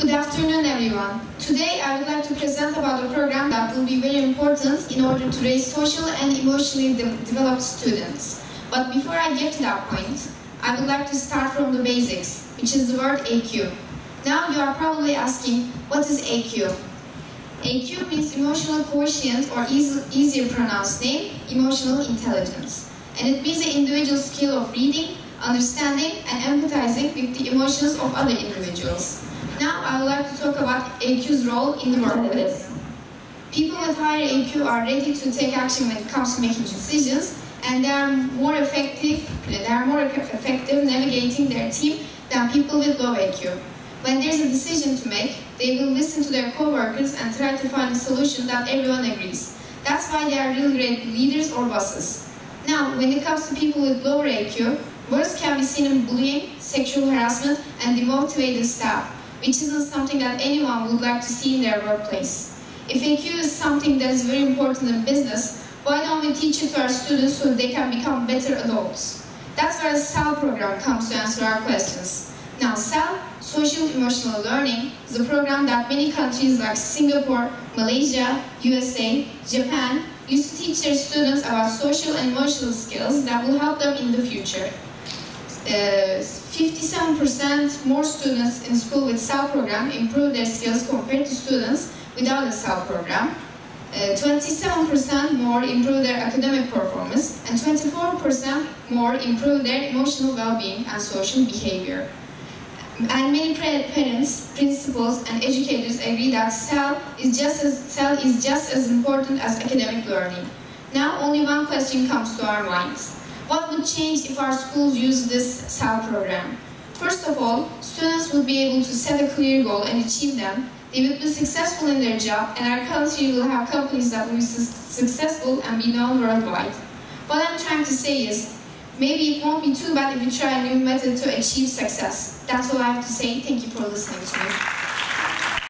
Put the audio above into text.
Good afternoon, everyone. Today, I would like to present about a program that will be very important in order to raise social and emotionally developed students. But before I get to that point, I would like to start from the basics, which is the word Eykul. Now, you are probably asking, what is Eykul? Eykul means emotional quotient, or easier pronounced name, emotional intelligence. And it means the individual skill of reading, understanding, and empathizing with the emotions of other individuals. Now, I would like to talk about Eykul's role in the workplace. People with higher Eyku are ready to take action when it comes to making decisions, and they are more effective navigating their team than people with low Eyku. When there is a decision to make, they will listen to their co-workers and try to find a solution that everyone agrees. That's why they are really great leaders or bosses. Now, when it comes to people with lower Eyku, worse can be seen in bullying, sexual harassment, and demotivated staff, which isn't something that anyone would like to see in their workplace. If Eyku is something that is very important in business, why don't we teach it to our students so they can become better adults? That's where the SAL program comes to answer our questions. Now, SAL, Social Emotional Learning, is a program that many countries like Singapore, Malaysia, USA, Japan used to teach their students about social and emotional skills that will help them in the future. 57% more students in school with SAL program improve their skills compared to students without a SAL program. 27% more improve their academic performance, and 24% more improve their emotional well-being and social behavior. And many parents, principals, and educators agree that SAL is just as important as academic learning. Now, only one question comes to our minds. What would change if our schools use this SAL program? First of all, students will be able to set a clear goal and achieve them. They will be successful in their job, and our country will have companies that will be successful and be known worldwide. What I'm trying to say is, maybe it won't be too bad if we try a new method to achieve success. That's all I have to say. Thank you for listening to me.